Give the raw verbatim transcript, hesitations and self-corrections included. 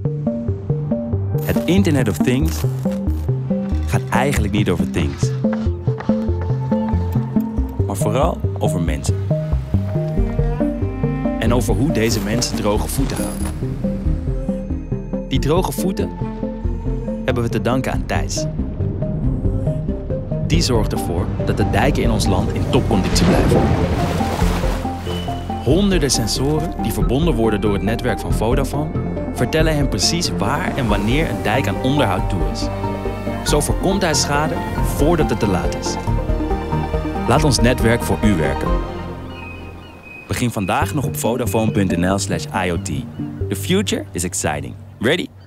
Het Internet of Things gaat eigenlijk niet over things, maar vooral over mensen. En over hoe deze mensen droge voeten houden. Die droge voeten hebben we te danken aan Thijs. Die zorgt ervoor dat de dijken in ons land in topconditie blijven. Honderden sensoren die verbonden worden door het netwerk van Vodafone vertellen hem precies waar en wanneer een dijk aan onderhoud toe is. Zo voorkomt hij schade voordat het te laat is. Laat ons netwerk voor u werken. Begin vandaag nog op vodafone punt n l slash I O T. The future is exciting. Ready?